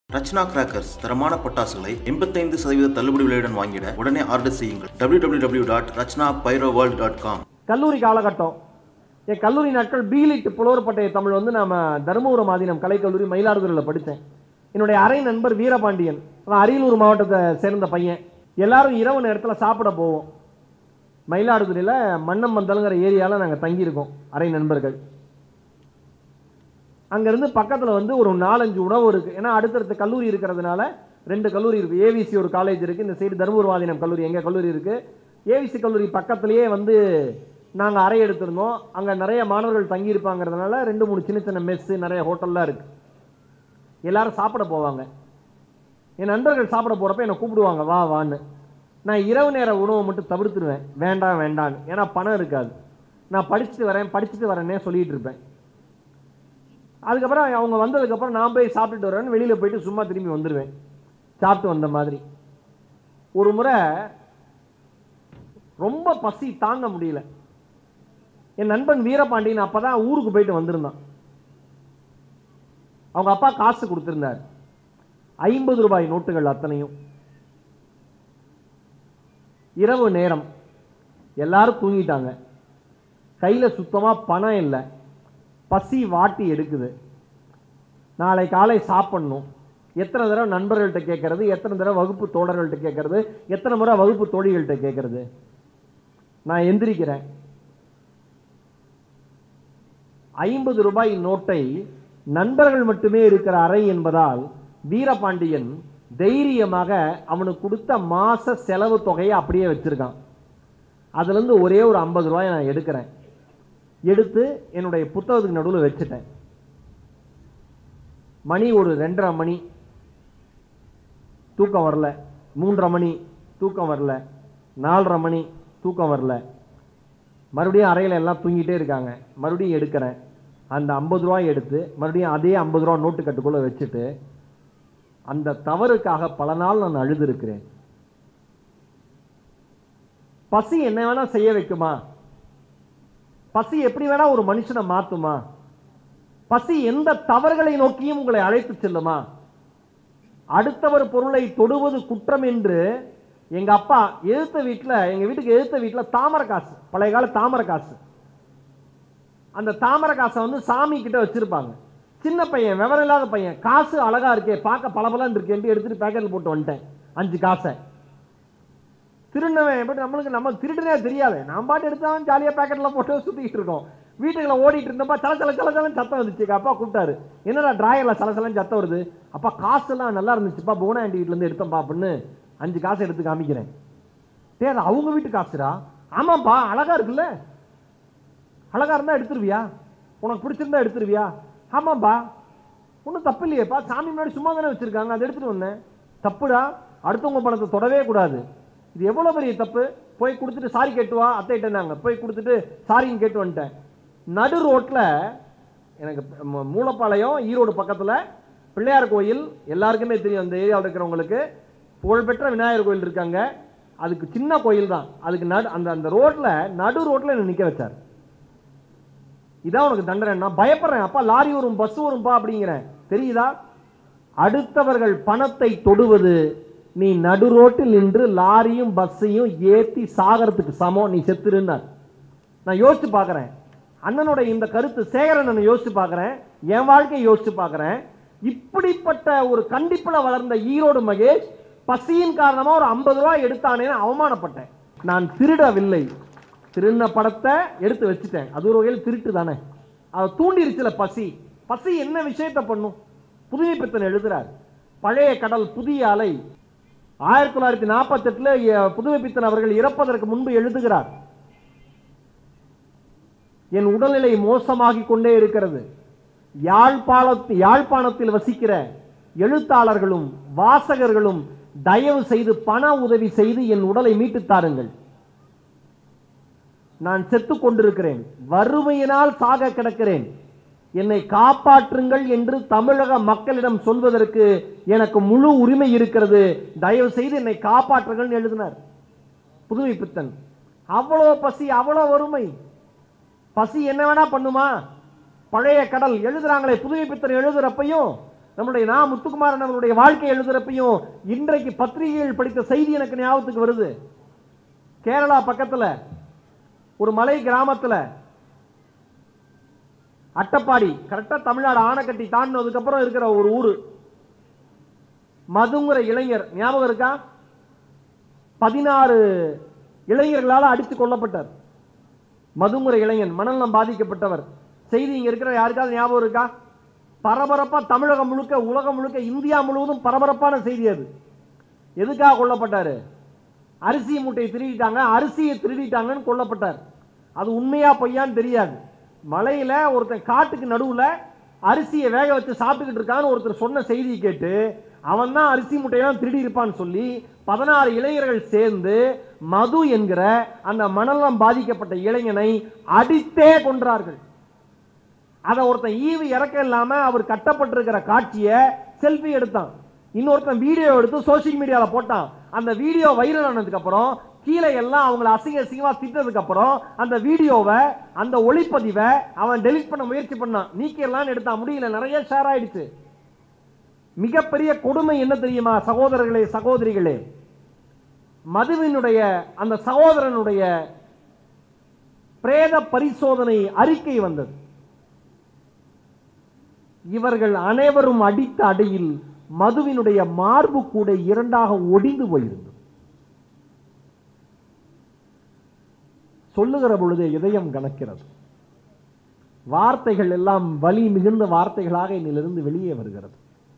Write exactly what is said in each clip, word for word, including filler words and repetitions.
Rachana crackers தரமான பட்டாசுகளை எண்பத்தைந்து சதவீத தள்ளுபடி விலையுடன் வாங்கிட உடனே ஆர்டர் செய்யுங்கள். W W W dot Rachana pyro world dot com. கல்லூரி காலகட்டம், என் கல்லூரி நாட்கள் பீலிட் புலவர்பட்டய தமிழ் வந்து நாம தருமபுரம் ஆதீனம் கலைக்கல்லூரி மயிலாடுதுறையில் படித்தேன். என்னுடைய அரை நண்பர் வீரபாண்டியன், அரியலூர் மாவட்டத்தை சேர்ந்த பையன். எல்லாரும் இரவு நேரத்தில் சாப்பிட போவோம். மயிலாடுதுறையில் மன்னம்பந்தலுங்கிற ஏரியாவில் நாங்கள் தங்கியிருக்கோம் அரை நண்பர்கள். அங்கேருந்து பக்கத்தில் வந்து ஒரு நாலஞ்சு உணவு இருக்குது. ஏன்னா அடுத்தடுத்த கல்லூரி இருக்கிறதுனால ரெண்டு கல்லூரி இருக்குது. ஏவிசி ஒரு காலேஜ் இருக்குது, இந்த சைடு தருமபுரம் ஆதீனம் கல்லூரி எங்கள் கல்லூரி இருக்குது. ஏவிசி கல்லூரி பக்கத்துலேயே வந்து நாங்கள் அறை எடுத்திருந்தோம். அங்கே நிறைய மாணவர்கள் தங்கியிருப்பாங்கிறதுனால ரெண்டு மூணு சின்ன சின்ன மெஸ்ஸு, நிறைய ஹோட்டல்லாம் இருக்குது. எல்லாரும் சாப்பிட போவாங்க. என் நண்பர்கள் சாப்பிட போகிறப்ப என்னை கூப்பிடுவாங்க, வா வான்னு. நான் இரவு நேர உணவை மட்டும் தவிர்த்துருவேன், வேண்டாம் வேண்டான்னு. ஏன்னா பணம் இருக்காது. நான் படிச்சுட்டு வரேன் படிச்சுட்டு வரேன்னே சொல்லிகிட்டு இருப்பேன். அதுக்கப்புறம் அவங்க வந்ததுக்கப்புறம் நான் போய் சாப்பிட்டுட்டு வரேன்னு வெளியில் போயிட்டு சும்மா திரும்பி வந்துடுவேன், சாப்பிட்டு வந்த மாதிரி. ஒரு முறை ரொம்ப பசி தாங்க முடியல. என் நண்பன் வீரபாண்டியன் அப்போ தான் ஊருக்கு போயிட்டு வந்திருந்தான். அவங்க அப்பா காசு கொடுத்துருந்தார், ஐம்பது ரூபாய் நோட்டுகள் அத்தனையும். இரவு நேரம், எல்லாரும் தூங்கிட்டாங்க. கையில் சுத்தமாக பணம் இல்லை. பசி வாட்டி எடுக்குது. நாளை காலை சாப்பிடணும். எத்தனை தடவை நண்பர்கள்ட்ட கேட்கறது, எத்தனை தடவை வகுப்பு தோழர்கள்ட்ட கேட்கறது, எத்தனை முறை வகுப்பு தோழிகள்கிட்ட கேட்கறது. நான் எந்திரிக்கிறேன். ஐம்பது ரூபாய் நோட்டை நண்பர்கள் மட்டுமே இருக்கிற அறை என்பதால் வீரபாண்டியன் தைரியமாக அவனுக்கு கொடுத்த மாச செலவு தொகையை அப்படியே வச்சிருக்கான். அதுல இருந்து ஒரே ஒரு ஐம்பது ரூபாய் நான் எடுக்கிறேன். எடுத்து என்னுடைய புத்தகத்துக்கு நடுவில் வச்சுட்டேன். மணி ஒரு ரெண்டரை மணி, தூக்கம் வரல. மூன்றரை மணி, தூக்கம் வரல. நாலரை மணி, தூக்கம் வரல. மறுபடியும் அறையில் எல்லாம் தூங்கிட்டே இருக்காங்க. மறுபடியும் எடுக்கிறேன். அந்த ஐம்பது ரூபாய் எடுத்து மறுபடியும் அதே ஐம்பது ரூபா நோட்டு கட்டுக்குள்ள வச்சுட்டு, அந்த தவறுக்காக பல நாள் நான் அழுது இருக்கிறேன். பசி என்ன வேணா செய்ய வைக்குமா? பசி எப்படி வேணா ஒரு மனுஷனை மாத்துமா? பசி எந்த தவறுகளை நோக்கியும் உங்களை அழைத்து செல்லுமா? அடுத்தவர் பொருளை தொடுவது குற்றம் என்று எங்க அப்பா எழுத்த வீட்டில், எங்க வீட்டுக்கு எழுத்த வீட்டில் தாமரை காசு, பழைய கால தாமரை காசு, அந்த தாமரை காசை வந்து சாமி கிட்ட வச்சிருப்பாங்க. சின்ன பையன், விவரம் இல்லாத பையன், காசு அழகா இருக்கே, பார்க்க பளபளன்னு இருக்கேன், எடுத்துட்டு பேக்கெட்ல போட்டு வந்துட்டேன் அஞ்சு காசை. திருநவன் எப்படி நம்மளுக்கு நம்ம திருடுனே தெரியாது. நான் பாட்டு எடுத்தாலும் ஜாலியாக பேக்கெட்டில் போட்டு சுற்றிக்கிட்டு இருக்கோம். வீட்டுக்குள்ள ஓடிட்டு இருந்தப்பா சல சல சல சலன்னு சத்தம் வந்துச்சு. அப்பா கூப்பிட்டாரு, என்னடா டிராயரில் சல சலன்னு சத்தம் வருது? அப்பா காசுலாம் நல்லா இருந்துச்சுப்பா, போனா ஆண்டி வீட்டிலேருந்து எடுத்தோம்ப்பா அப்படின்னு அஞ்சு காசை எடுத்து காமிக்கிறேன். டே, அது அவங்க வீட்டு காசுடா. ஆமாப்பா, அழகா இருக்குல்ல, அழகா இருந்தா எடுத்துருவியா, உனக்கு பிடிச்சிருந்தா எடுத்துருவியா? ஆமாப்பா, ஒன்றும் தப்பு இல்லையேப்பா, சாமி முன்னாடி சும்மா தானே வச்சிருக்காங்க, அதை எடுத்துட்டு வந்தேன். தப்புடா, அடுத்தவங்க பணத்தை தொடவே கூடாது. இது எவ்வளவு பெரிய தப்பு. போய் கொடுத்துட்டு சாரி கேட்டுவா அத்தைட்டாங்க. போய் கொடுத்துட்டு சாரின்னு கேட்டு வந்துட்டேன். நடு ரோட்ல, எனக்கு மூலப்பாளையம் ஈரோடு பக்கத்துல பிள்ளையார் கோயில் எல்லாருக்குமே தெரியும், அந்த ஏரியாவில் இருக்கிறவங்களுக்கு. புகழ்பெற்ற விநாயகர் கோயில் இருக்காங்க. அதுக்கு சின்ன கோயில் தான். அதுக்கு நடு அந்த அந்த ரோட்ல நடு ரோட்ல என்ன நிக்க வச்சார். இதான் உனக்கு தண்டனை? நான் பயப்படுறேன். அப்பா லாரி வரும், பஸ் வரும்பா அப்படிங்கிறேன். தெரியுதா? அடுத்தவர்கள் பணத்தை தொடுவது நீ நடு ரோட்டில் நின்று லாரியும் பஸ்ஸையும் ஏத்தி சாகரத்துக்கு சமம், நீ செத்துருன்னார். நான் யோசிச்சு பார்க்கிறேன் அண்ணனுடைய இந்த கருத்து. சேகரன் யோசிச்சு பார்க்கிறேன், என் வாழ்க்கையை யோசிச்சு பார்க்கிறேன். இப்படிப்பட்ட ஒரு கண்டிப்புல வளர்ந்த ஈரோடு மகேஷ் பசியின் காரணமா ஒரு ஐம்பது ரூபாய் எடுத்தானேன்னு அவமானப்பட்டேன். நான் திருடவில்லை, திருடின படத்தை எடுத்து வச்சுட்டேன். அது ஒரு வகையில் திருட்டு தானே. அதை தூண்டிருச்சுல பசி. பசி என்ன விஷயத்தை பண்ணும்? புதுமை பித்தன் எழுதுறார், பழைய கடல் புதிய அலை. ஆயிரத்தி தொள்ளாயிரத்தி நாற்பத்தி எட்டுல புதுமை பித்தன் அவர்கள் இறப்பதற்கு முன்பு எழுதுகிறார், என் உடல்நிலை மோசமாகிக் கொண்டே இருக்கிறது. யாழ்ப்பாணத்தில் யாழ்ப்பாணத்தில் வசிக்கிற எழுத்தாளர்களும் வாசகர்களும் தயவு செய்து பண உதவி செய்து என் உடலை மீட்டு தாருங்கள். நான் செத்துக் கொண்டிருக்கிறேன், வறுமையினால் சாக கிடக்கிறேன், என்னை காப்பாற்றுங்கள் என்று தமிழக மக்களிடம் சொல்வதற்கு எனக்கு முழு உரிமை இருக்கிறது. தயவு செய்து என்னை காப்பாற்றுங்கள் எழுதினார் புதுமை பித்தன். அவ்வளோ பசி, அவ்வளோ வறுமை. பசி என்ன வேணா பண்ணுமா? பழைய கடல் எழுதுறாங்களே, புதுமை பித்தன் எழுதுறப்பையும் நம்முடைய நா முத்துக்குமாரன் அவருடைய வாழ்க்கை எழுதுறப்பையும் இன்றைக்கு பத்திரிகைகள் படித்த செய்தி எனக்கு ஞாபகத்துக்கு வருது. கேரளா பக்கத்துல ஒரு மலை கிராமத்துல அட்டப்பாடி, கரெக்டா தமிழ்நாடு ஆனைக்கட்டி தாண்டினதுக்கு அப்புறம் இருக்கிற ஒரு ஊரு, மதுங்கிற இளைஞர் ஞாபகம் இருக்கா? பதினாறு இளைஞர்களால் அடித்து கொல்லப்பட்டார். மதுங்கிற இளைஞன் மனநலம் பாதிக்கப்பட்டவர். செய்தி இங்க இருக்கிற யாருக்காவது ஞாபகம் இருக்கா? பரபரப்பா தமிழகம் முழுக்க, உலகம் முழுக்க, இந்தியா முழுவதும் பரபரப்பான செய்தி அது. எதுக்காக கொல்லப்பட்டாரு? அரிசி மூட்டையை திருடிட்டாங்க, அரிசியை திருடிட்டாங்கன்னு கொல்லப்பட்டார். அது உண்மையா பொய்யான்னு தெரியாது. மலையில ஒருத்தன் காட்டுக்கு நடுவுல அரிசியை வேக வச்சு சாப்பிட்டுக்கிட்டு இருக்கான்னு ஒருத்தர் சொன்ன செய்தியை கேட்டு அவன் தான் அரிசி மூட்டையெல்லாம் திருடி இருப்பான்னு சொல்லி பதினாறு இளைஞர்கள் சேர்ந்து மது என்கிற அந்த மனநலம் பாதிக்கப்பட்ட இளைஞனை அடித்தே கொன்றார்கள். அதை ஒருத்தன் ஈவு இறக்க இல்லாம அவர் கட்டப்பட்டிருக்கிற காட்சியை செல்ஃபி எடுத்தான். இன்னொருத்தன் வீடியோ எடுத்து சோசியல் மீடியால போட்டான். அந்த வீடியோ வைரல் ஆனதுக்கு அப்புறம் கீழே எல்லாம் அவங்களை அசிங்க அசிங்கமா திட்டதுக்கு அப்புறம் அந்த வீடியோவை, அந்த ஒளிப்பதிவை அவன் டெலிட் பண்ண முயற்சி பண்ணான். நீக்கிடலான்னு எடுத்தான், முடியல, நிறைய ஷேர் ஆயிடுச்சு. மிகப்பெரிய கொடுமை என்ன தெரியுமா சகோதரர்களே, சகோதரிகளே? மதுவினுடைய அந்த சகோதரனுடைய பிரேத பரிசோதனை அறிக்கை வந்தது. இவர்கள் அனைவரும் அடித்த அடியில் மதுவினுடைய மார்பு கூட இரண்டாக ஒடிந்து போயிருந்தது. சொல்லுகிற பொழுது இதயம் கணக்கிறது. வார்த்தைகள் எல்லாம் வலி மிகுந்த வார்த்தைகளாக என்னிலிருந்து வெளியே வருகிறது.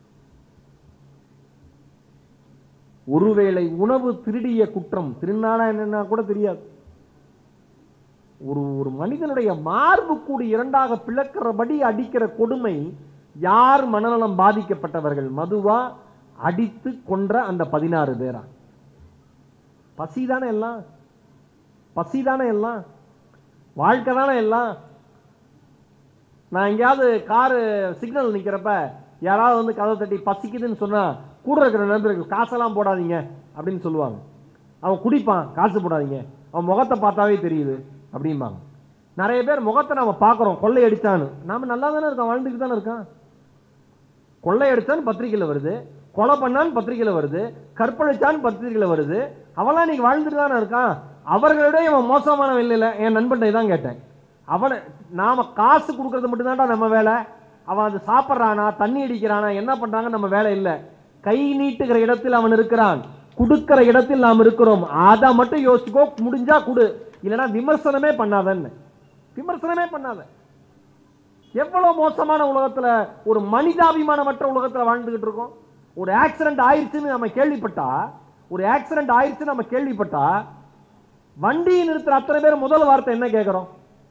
ஒருவேளை உணவு திருடிய குற்றம், திருநாளா என்னன்னா கூட தெரியாது. ஒரு ஒரு மனிதனுடைய மார்பு கூடி இரண்டாக பிளக்கிறபடி அடிக்கிற கொடுமை. யார் மனநலம் பாதிக்கப்பட்டவர்கள்? மதுவா அடித்து கொன்ற அந்த பதினாறு பேரா? பசிதானே எல்லாம், பசிதானே எல்லாம், வாழ்க்கை தானே எல்லாம். நான் எங்கேயாவது காரு சிக்னல் நிக்கிறப்ப யாராவது வந்து கதவை தட்டி பசிக்குதுன்னு சொன்னா கூட இருக்கிற நண்பர்கள் காசெல்லாம் போடாதீங்க அப்படின்னு சொல்லுவாங்க. அவன் குடிப்பான், காசு போடாதீங்க, அவன் முகத்தை பார்த்தாவே தெரியுது அப்படிம்பாங்க. நிறைய பேர் முகத்தை நாம பார்க்கிறோம், கொள்ளை அடித்தான்னு. நாம நல்லா தானே இருக்கோம், வாழ்ந்துட்டு தானே இருக்கான். கொள்ளை அடித்தான்னு பத்திரிகையில் வருது, கொலை பண்ணான்னு பத்திரிகையில் வருது, கற்பழிச்சான்னு பத்திரிகையில் வருது. அவெல்லாம் இன்னைக்கு வாழ்ந்துட்டு தானே இருக்கான். அவர்களோட இவன் மோசமானவன் இல்லை. என் நண்பன் தான் கேட்டேன், அவனை நாம காசு கொடுக்கறது மட்டும்தான்டா நம்ம வேலை. அவன் அது சாப்பிட்றானா, தண்ணி அடிக்கிறானா, என்ன பண்றாங்க நம்ம வேலை இல்லை. கை நீட்டுகிற இடத்தில் அவன் இருக்கிறான், கொடுக்கிற இடத்தில் நாம் இருக்கிறோம். அதை மட்டும் யோசிச்சுக்கோ, முடிஞ்சா கொடு, இல்லைன்னா விமர்சனமே பண்ணாதன்னு. விமர்சனமே பண்ணாத. எவ்வளவு மோசமான உலகத்துல, ஒரு மனிதாபிமானமற்ற உலகத்துல வாழ்ந்துகிட்டு இருக்கோம். ஒரு ஆக்சிடென்ட் ஆயிடுச்சுன்னு நம்ம கேள்விப்பட்டா, ஒரு ஆக்சிடென்ட் ஆயிடுச்சுன்னு நம்ம கேள்விப்பட்டா வண்டியை நிறுத்துற அத்தனை பேர் முதல் வார்த்தை என்ன கேட்கிறோம்?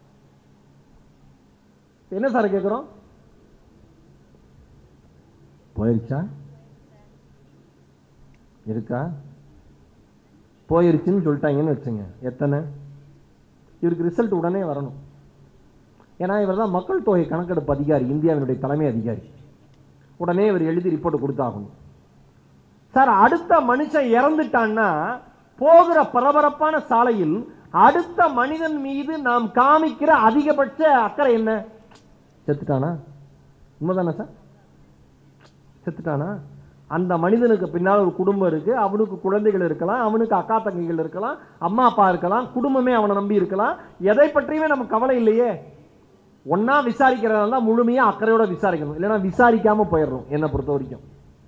என்ன சார் கேட்கிறோம்? போயிருச்சா, இருக்கா, போயிருச்சுன்னு சொல்லிட்டாங்கன்னு வச்சுங்க. எத்தனை? இவருக்கு ரிசல்ட் உடனே வரணும். ஏன்னா இவர் தான் மக்கள் தொகை கணக்கெடுப்பு அதிகாரி, இந்தியாவினுடைய தலைமை அதிகாரி. உடனே இவர் எழுதி ரிப்போர்ட் கொடுத்தாகணும். சார், அடுத்த மனுஷன் இறந்துட்டான்னா போகிற பரபரப்பான சாலையில் அடுத்த மனிதன் மீது நாம் காமிக்கிற அதிகபட்ச அக்கறை என்ன? செத்துட்டானா? உண்மைதானே சார்? செத்துட்டானா? அந்த மனிதனுக்கு பின்னால் ஒரு குடும்பம் இருக்கு, அவனுக்கு குழந்தைகள் இருக்கலாம், அவனுக்கு அக்கா தங்கைகள் இருக்கலாம், அம்மா அப்பா இருக்கலாம், குடும்பமே அவனை நம்பி இருக்கலாம். எதை பற்றியுமே நமக்கு கவலை இல்லையே. ஒன்னா விசாரிக்கிறதா முழுமையா அக்கறையோட விசாரிக்கணும், இல்லைன்னா விசாரிக்காம போயிடணும். என்னை பொறுத்த வரைக்கும்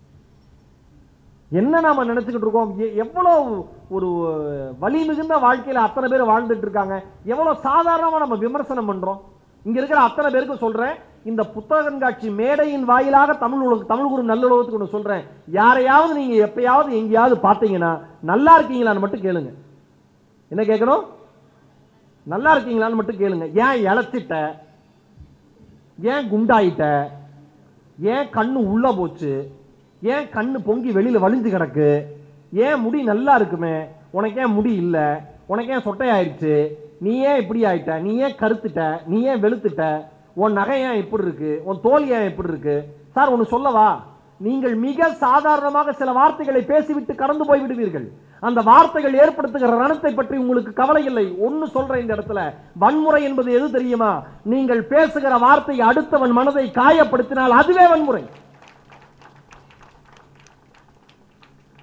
என்ன நாம நினைச்சுக்கிட்டு இருக்கோம்? எவ்வளவு ஒரு வலி மிகுந்த வாழ்க்கையில அத்தனை பேர் வாழ்ந்துட்டு இருக்காங்க. எவ்வளவு சாதாரணமா நம்ம விமர்சனம் பண்றோம். இங்க இருக்கிற அத்தனை பேருக்கு சொல்றேன், இந்த புத்தக கண்காட்சி மேடையின் வாயிலாக தமிழ் உலக தமிழ் குரு நல்லுலகத்துக்கு ஒன்று சொல்றேன். யாரையாவது நீங்க எப்பயாவது எங்கேயாவது பார்த்தீங்கன்னா நல்லா இருக்கீங்களான்னு மட்டும் கேளுங்க. என்ன கேட்கணும்? நல்லா இருக்கீங்களான்னு மட்டும் கேளுங்க. ஏன் இழைச்சிட்ட, ஏன் குண்டாயிட்ட, ஏன் கண்ணு உள்ள போச்சு, ஏன் கண்ணு பொங்கி வெளியில வலிஞ்சு கிடக்கு, ஏன் முடி நல்லா இருக்குமே உனக்கு ஏன் முடி இல்ல, உனக்கு ஏன் சொட்டை ஆயிடுச்சு, நீ ஏன் இப்படி ஆயிட்ட, நீ ஏன் கருத்துட்ட, நீ ஏன் வெளுத்துட்ட, உன் நகை ஏன் இப்படி இருக்கு, உன் தோல் ஏன் இப்படி இருக்கு. சார் ஒன்னு சொல்லவா? நீங்கள் மிக சாதாரணமாக சில வார்த்தைகளை பேசிவிட்டு கடந்து போய் விடுவீர்கள். அந்த வார்த்தைகள் ஏற்படுத்துகிற ரணத்தை பற்றி உங்களுக்கு கவலை இல்லை. ஒன்னு சொல்றேன் இந்த இடத்துல, வன்முறை என்பது எது தெரியுமா? நீங்கள் பேசுகிற வார்த்தை அடுத்தவன் மனதை காயப்படுத்தினால் அதுவே வன்முறை.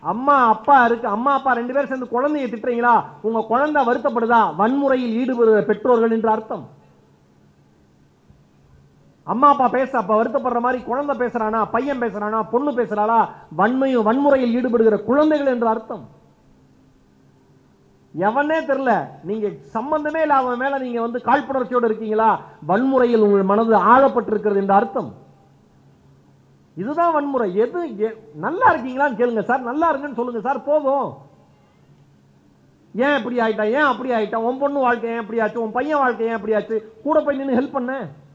அம்மா அப்பா இருக்கு, அம்மா அப்பா ரெண்டு பேரும் சேர்ந்து குழந்தையை திட்டுறீங்களா, உங்க குழந்தை வருத்தப்படுதா, வன்முறையில் ஈடுபடுகிற பெற்றோர்கள் என்று அர்த்தம். அம்மா அப்பா பேச அப்ப வருத்தப்படுற மாதிரி குழந்தை பேசுறானா, பையன் பேசுறானா, பொண்ணு பேசுறாளா, வன்மையும் வன்முறையில் ஈடுபடுகிற குழந்தைகள் என்று அர்த்தம். எவனே தெரியல, நீங்க சம்பந்தமே இல்ல அவன் மேல நீங்க வந்து காழ்ப்புணர்ச்சியோடு இருக்கீங்களா, வன்முறையில் உங்கள் மனது ஆழப்பட்டிருக்கிறது என்று அர்த்தம். இதுதான் வன்முறை. எது நல்லா இருக்கீங்களான்னு கேளுங்க சார், நல்லா இருக்குன்னு சொல்லுங்க சார், போதும். ஏன் இப்படி ஆயிட்டா, ஏன் அப்படி ஆயிட்டா, உன் பொண்ணு வாழ்க்கை ஏன் இப்படி ஆச்சு, உன் பையன் வாழ்க்கை ஏன் இப்படி ஆச்சு, கூட போய் நின்று ஹெல்ப் பண்ண.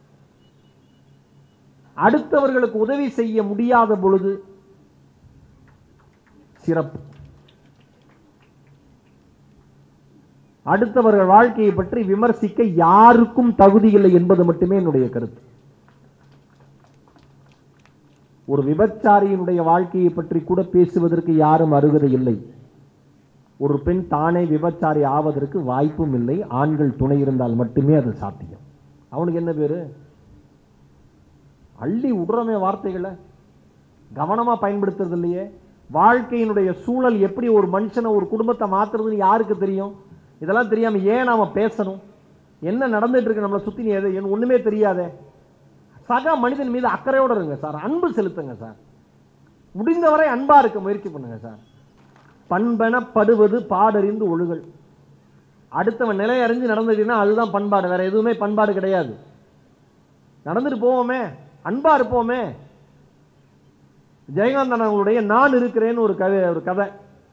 அடுத்தவர்களுக்கு உதவி செய்ய முடியாத பொழுது சிறப்பு. அடுத்தவர்கள் வாழ்க்கையை பற்றி விமர்சிக்க யாருக்கும் தகுதி இல்லை என்பது மட்டுமே என்னுடைய கருத்து. ஒரு விபச்சாரியினுடைய வாழ்க்கையை பற்றி கூட பேசுவதற்கு யாரும் அருகதை இல்லை. ஒரு பெண் தானே விபச்சாரி ஆவதற்கு வாய்ப்பும் இல்லை. ஆண்கள் துணை இருந்தால் மட்டுமே அது சாத்தியம். அவனுக்கு என்ன பேரு? அள்ளி உடுறமே வார்த்தைகளை கவனமா பயன்படுத்துறது இல்லையே. வாழ்க்கையினுடைய சூழல் எப்படி ஒரு மனுஷனை ஒரு குடும்பத்தை மாத்துறதுன்னு யாருக்கு தெரியும்? இதெல்லாம் தெரியாம ஏன் நாம பேசணும்? என்ன நடந்துட்டு இருக்கு நம்மளை சுத்தி, எது ஒண்ணுமே தெரியாதே. சக மனிதன் மீது அக்கறையோடு இருங்க சார், அன்பு செலுத்துங்க சார், முடிந்தவரை அன்பா இருக்க முயற்சி பண்ணுங்க சார். பண்பெனப்படுவது பாடறிந்து ஒழுகல். அடுத்தவன் நிலை அறிஞ்சு நடந்துட்டீங்கன்னா அதுதான் பண்பாடு, வேற எதுவுமே பண்பாடு கிடையாது. நடந்துட்டு போவோமே, அன்பா இருப்போமே. ஜெயகாந்தன் அவங்களுடைய நான் இருக்கிறேன்னு ஒரு கதை, ஒரு கதை.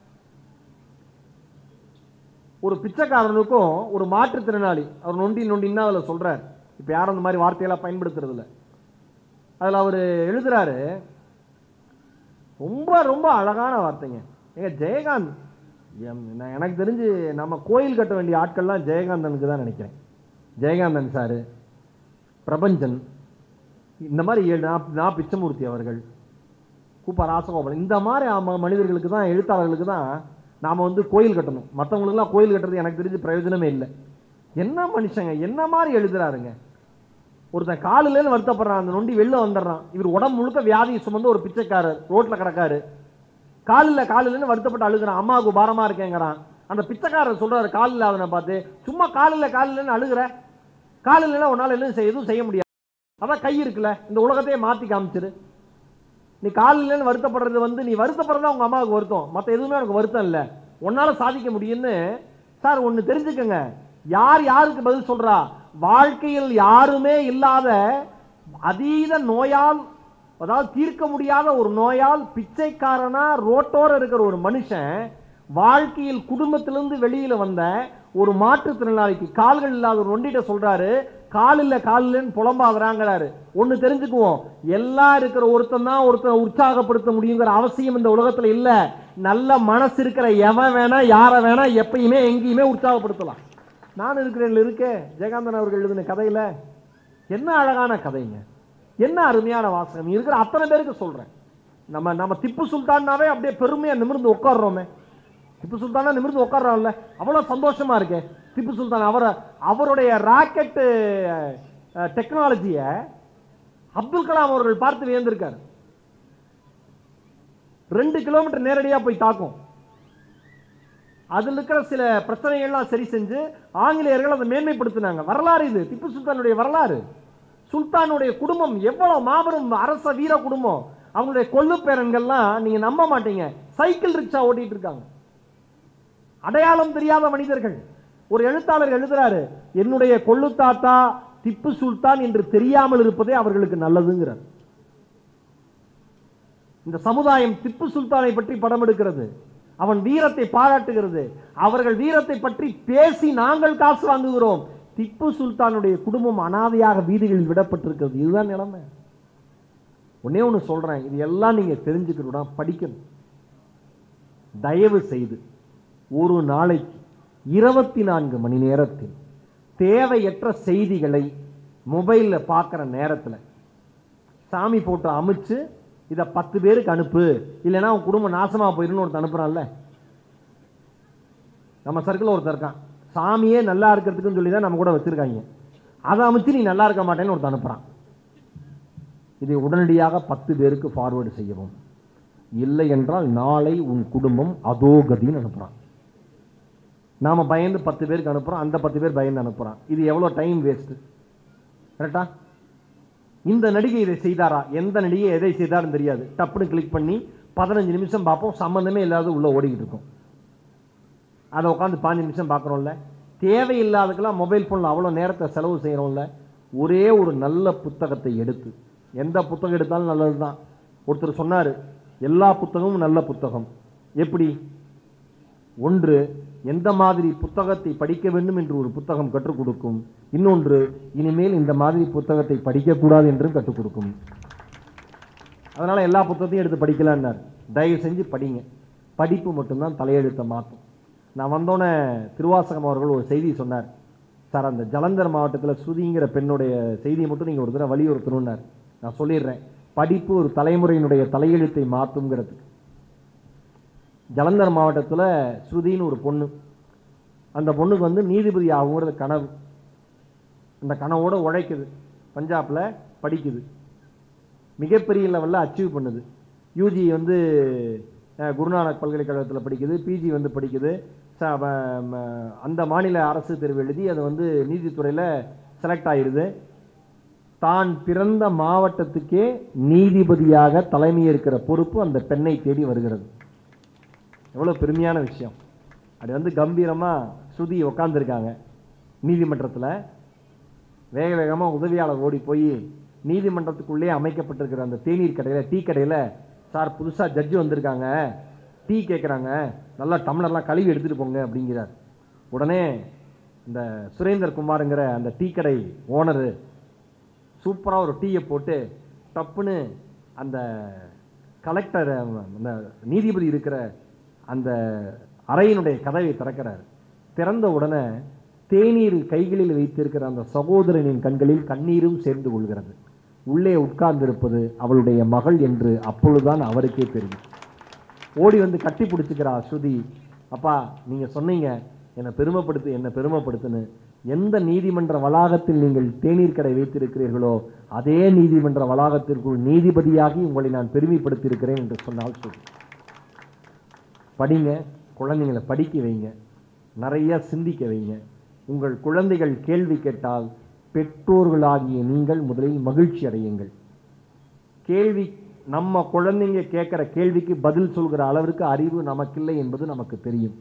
ஒரு பிச்சைக்காரனுக்கும் ஒரு மாற்றுத்திறனாளி, அவர் நொண்டி நொண்டின்னா அதில் சொல்றார். இப்ப யாரும் அந்த மாதிரி வார்த்தையெல்லாம் பயன்படுத்துறது இல்லை. அதில் அவர் எழுதுறாரு, ரொம்ப ரொம்ப அழகான வார்த்தைங்க. எங்க ஜெயகாந்த், எனக்கு தெரிஞ்சு நம்ம கோயில் கட்ட வேண்டிய ஆட்கள்லாம் ஜெயகாந்தனுக்கு தான் நினைக்கிறேன். ஜெயகாந்தன் சாரு, பிரபஞ்சன், இந்த மாதிரி நான் பிச்சமூர்த்தி அவர்கள், கூப்பா ராசகோபாலன், இந்த மாதிரி மனிதர்களுக்கு தான், எழுத்தாளர்களுக்கு தான் நாம வந்து கோயில் கட்டணும். மற்றவங்களுக்குலாம் கோயில் கட்டுறது எனக்கு தெரிஞ்சு பிரயோஜனமே இல்லை. என்ன மனுஷங்க, என்ன மாதிரி எழுதுறாருங்க. ஒருத்தன் காலிலேன்னு வருத்தப்படுறான், அந்த நொண்டி வெளில வந்துடுறான். இவர் உடம்பு முழுக்க வியாதியை சுமந்து ஒரு பிச்சைக்காரர் ரோட்ல கிடக்காரு. காலில் காலிலேன்னு வருத்தப்பட்டு அழுகிறான், அம்மாவுக்கு பாரமா இருக்கேங்கிறான். அந்த பிச்சைக்காரர் சொல்றாரு காலில் அவனை பார்த்து, சும்மா காலில் காலிலேன்னு அழுகிற, காலில் உன்னால எதுவும் எதுவும் செய்ய முடியாது, அதான் கை இருக்குல்ல, இந்த உலகத்தையே மாத்தி காமிச்சிரு. நீ காலில்னு வருத்தப்படுறது வந்து, நீ வருத்தப்படுறதா உங்க அம்மாவுக்கு வருத்தம், மற்ற எதுவுமே உனக்கு வருத்தம் இல்லை, உன்னால சாதிக்க முடியும்னு. சார் ஒன்னு தெரிஞ்சுக்கங்க, யார் யாருக்கு பதில் சொல்றா? வாழ்க்கையில் யாருமே இல்லாத அதீத நோயால், அதாவது தீர்க்க முடியாத ஒரு நோயால் பிச்சைக்காரனா ரோட்டோர இருக்கிற ஒரு மனுஷன், வாழ்க்கையில் குடும்பத்திலிருந்து வெளியில வந்த ஒரு மாற்றுத்திறனாளிக்கு, கால்கள் இல்லாத ஒரு நொண்டிட்ட சொல்றாரு, கால் இல்ல கால் இல்லன்னு புலம்பாகிறாங்கிறாரு. ஒன்னு தெரிஞ்சுக்குவோம், எல்லாம் இருக்கிற ஒருத்தன் தான் ஒருத்தனை உற்சாகப்படுத்த முடியுங்கிற அவசியம் இந்த உலகத்துல இல்ல. நல்ல மனசு இருக்கிற எவன் வேணா, யாரை வேணா, எப்பயுமே எங்கேயுமே உற்சாகப்படுத்தலாம். நான் இருக்கிறேன் இருக்கே ஜெயகாந்தன் அவர்கள் எழுதின கதையில என்ன அழகான கதைங்க, என்ன அருமையான வாசகம். இருக்கிற அத்தனை பேருக்கு சொல்றேன். நம்ம நம்ம திப்பு சுல்தான்னாவே அப்படியே பெருமையா நிமிர்ந்து உட்கார்றோமே. திப்பு சுல்தானா நிமிர்ந்து உட்கார்றோம்ல, அவ்வளவு சந்தோஷமா இருக்கு. திப்பு சுல்தான் அவரை, அவருடைய ராக்கெட் டெக்னாலஜிய அப்துல் கலாம் அவர்கள் பார்த்து வியந்திருக்காரு. ரெண்டு கிலோமீட்டர் நேரடியா போய் தாக்கும். அதுல இருக்கிற சில பிரச்சனைகள்லாம் சரி செஞ்சு ஆங்கிலேயர்கள் அதை மேன்மைப்படுத்தினாங்க. வரலாறு இது, திப்பு சுல்தானுடைய வரலாறு. சுல்தானுடைய குடும்பம் எவ்வளவு மாபெரும் அரச வீர குடும்பம். அவங்களுடைய கொள்ளு பேரன்கள்லாம் நீங்க நம்ப மாட்டீங்க, சைக்கிள் ரிக்ஷா ஓட்டிட்டு இருக்காங்க. அடையாளம் தெரியாத மனிதர்கள். ஒரு எழுத்தாளர் எழுதுறாரு, என்னுடைய கொள்ளு தாத்தா திப்பு சுல்தான் என்று தெரியாமல் இருப்பதே அவர்களுக்கு நல்லதுங்கிறார். இந்த சமுதாயம் திப்பு சுல்தானை பற்றி படம் எடுக்கிறது, அவன் வீரத்தை பாராட்டுகிறது. அவர்கள் வீரத்தை பற்றி பேசி நாங்கள் காசு வாங்குகிறோம். திப்பு சுல்தானுடைய குடும்பம் அனாதையாக வீதிகளில் விடப்பட்டிருக்கிறது. இதுதான் நிலைமை. ஒன்னே ஒன்று சொல்றேன், இது எல்லாம் நீங்க தெரிஞ்சுக்கணும், படிக்கணும். தயவு செய்து ஒரு நாளைக்கு இருபத்தி நான்கு மணி நேரத்தில் தேவையற்ற செய்திகளை மொபைல்ல பார்க்கிற நேரத்தில் சாமி போட்டு அமைச்சு இதை பத்து பேருக்கு அனுப்பு, இல்லைன்னா உன் குடும்பம் நாசமா போயிருன்னு ஒருத்தர் அனுப்புறான்ல. நம்ம சர்க்கிள் ஒருத்தர் இருக்கான், சாமியே நல்லா இருக்கிறதுக்குன்னு சொல்லி தான் நம்ம கூட வச்சிருக்காங்க. அதை அமைச்சு நீ நல்லா இருக்க மாட்டேன்னு ஒருத்தர் அனுப்புறான். இதை உடனடியாக பத்து பேருக்கு ஃபார்வேர்டு செய்யவும். இல்லை என்றால் நாளை உன் குடும்பம் அதோகதின்னு அனுப்புறான். நாம பயந்து பத்து பேருக்கு அனுப்புறோம், அந்த பத்து பேர் பயந்து அனுப்புறான். இது எவ்வளவு டைம் வேஸ்ட், கரெக்டா? இந்த நடிகை இதை செய்தாரா, எந்த நடிகை எதை செய்தாருன்னு தெரியாது. டப்புன்னு கிளிக் பண்ணி பதினஞ்சு நிமிஷம் பார்ப்போம், சம்பந்தமே இல்லாத உள்ள ஓடிக்கிட்டு இருக்கும். அதை உட்காந்து பாஞ்சு நிமிஷம் பார்க்குறோம்ல. தேவையில்லாததுக்கெல்லாம் மொபைல் ஃபோனில் அவ்வளோ நேரத்தை செலவு செய்கிறோம்ல. ஒரே ஒரு நல்ல புத்தகத்தை எடுத்து, எந்த புத்தகம் எடுத்தாலும் நல்லது தான். ஒருத்தர் சொன்னார், எல்லா புத்தகமும் நல்ல புத்தகம். எப்படி? ஒன்று, எந்த மாதிரி புத்தகத்தை படிக்க வேண்டும் என்று ஒரு புத்தகம் கற்றுக் கொடுக்கும். இன்னொன்று, இனிமேல் இந்த மாதிரி புத்தகத்தை படிக்கக்கூடாது என்றும் கற்றுக் கொடுக்கும். அதனால எல்லா புத்தகத்தையும் எடுத்து படிக்கலான்னார். தயவு செஞ்சு படிங்க. படிப்பு மட்டும்தான் தலையெழுத்தை மாற்றும். நான் வந்தோடனே திருவாசகம் அவர்கள் ஒரு செய்தி சொன்னார். சார், அந்த ஜலந்தர் மாவட்டத்தில் ஸ்ருதிங்கிற பெண்ணுடைய செய்தியை மட்டும் நீங்கள் ஒரு தடவை வலியுறுத்தணும்னார். நான் சொல்லிடுறேன், படிப்பு ஒரு தலைமுறையினுடைய தலையெழுத்தை மாற்றுங்கிறதுக்கு. ஜலந்தர் மாவட்டத்தில் ஸ்ருதின்னு ஒரு பொண்ணு, அந்த பொண்ணுக்கு வந்து நீதிபதி ஆகுங்கிறது கனவு. அந்த கனவோட உழைக்குது, பஞ்சாபில் படிக்குது, மிகப்பெரிய லெவலில் அச்சீவ் பண்ணுது. யூஜி வந்து குருநானக் பல்கலைக்கழகத்தில் படிக்குது, பிஜி வந்து படிக்குது. அந்த மாநில அரசு தேர்வு எழுதி அது வந்து நீதித்துறையில் செலக்ட் ஆகிடுது. தான் பிறந்த மாவட்டத்துக்கே நீதிபதியாக தலைமை இருக்கிற பொறுப்பு அந்த பெண்ணை தேடி வருகிறது. எவ்வளோ பெருமையான விஷயம். அது வந்து கம்பீரமாக ஸ்ருதி உட்காந்துருக்காங்க நீதிமன்றத்தில். வேக வேகமாக உதவியாளர் ஓடி போய் நீதிமன்றத்துக்குள்ளே அமைக்கப்பட்டிருக்கிற அந்த தேநீர் கடையில், டீ கடையில், சார் புதுசாக ஜட்ஜு வந்திருக்காங்க, டீ கேட்குறாங்க, நல்லா டம்ளர்லாம் கழுவி எடுத்துகிட்டு போங்க அப்படிங்கிறார். உடனே இந்த சுரேந்தர் குமாருங்கிற அந்த டீ கடை ஓனரு சூப்பராக ஒரு டீயை போட்டு டப்புன்னு அந்த கலெக்டர், அந்த நீதிபதி இருக்கிற அந்த அறையினுடைய கதவை திறக்கிறார். திறந்த உடனே தேநீர் கைகளில் வைத்திருக்கிற அந்த சகோதரனின் கண்களில் கண்ணீரும் சேர்ந்து கொள்கிறது. உள்ளே உட்கார்ந்திருப்பது அவளுடைய மகள் என்று அப்பொழுதுதான் அவருக்கே தெரியும். ஓடி வந்து கட்டி பிடிச்சிக்கிறா ஸ்ருதி. அப்பா, நீங்கள் சொன்னீங்க என்னை பெருமைப்படுத்து, என்னை பெருமைப்படுத்துன்னு. எந்த நீதிமன்ற வளாகத்தில் நீங்கள் தேநீர் கடை வைத்திருக்கிறீர்களோ அதே நீதிமன்ற வளாகத்திற்குள் நீதிபதியாகி உங்களை நான் பெருமைப்படுத்தியிருக்கிறேன் என்று சொன்னால் ஸ்ருதி. படிங்க, குழந்தைங்களை படிக்க வைங்க, நிறைய சிந்திக்க வைங்க. உங்கள் குழந்தைகள் கேள்வி கேட்டால் பெற்றோர்களாகிய நீங்கள் முதலில் மகிழ்ச்சி அடையுங்கள். கேள்வி, நம்ம குழந்தைங்க கேட்கிற கேள்விக்கு பதில் சொல்கிற அளவிற்கு அறிவு நமக்கில்லை என்பது நமக்கு தெரியும்.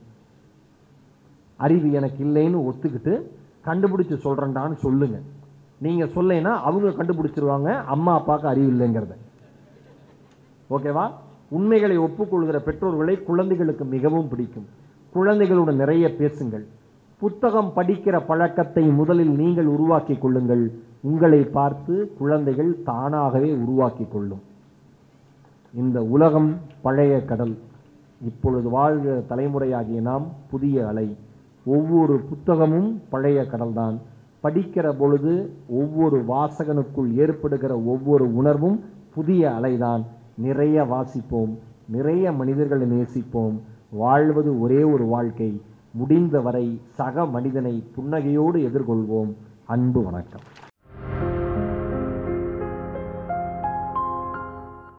அறிவு எனக்கு இல்லைன்னு ஒத்துக்கிட்டு கண்டுபிடிச்சு சொல்றேன்டான்னு சொல்லுங்க. நீங்க சொல்லேன்னா அவங்க கண்டுபிடிச்சிருவாங்க அம்மா அப்பாவுக்கு அறிவு இல்லைங்கிறத. ஓகேவா? உண்மைகளை ஒப்புக்கொள்கிற பெற்றோர்களை குழந்தைகளுக்கு மிகவும் பிடிக்கும். குழந்தைகளோட நிறைய பேசுங்கள். புத்தகம் படிக்கிற பழக்கத்தை முதலில் நீங்கள் உருவாக்கி கொள்ளுங்கள். உங்களை பார்த்து குழந்தைகள் தானாகவே உருவாக்கி கொள்ளும். இந்த உலகம் பழைய கடல். இப்பொழுது வாழ்கிற தலைமுறையாகிய நாம் புதிய அலை. ஒவ்வொரு புத்தகமும் பழைய கடல்தான். படிக்கிற பொழுது ஒவ்வொரு வாசகனுக்குள் ஏற்படுகிற ஒவ்வொரு உணர்வும் புதிய அலைதான். நிறைய வாசிப்போம், நிறைய மனிதர்களை நேசிப்போம். வாழ்வது ஒரே ஒரு வாழ்க்கை. முடிந்தவரை சக மனிதனை புன்னகையோடு எதிர்கொள்வோம். அன்பு வணக்கம்.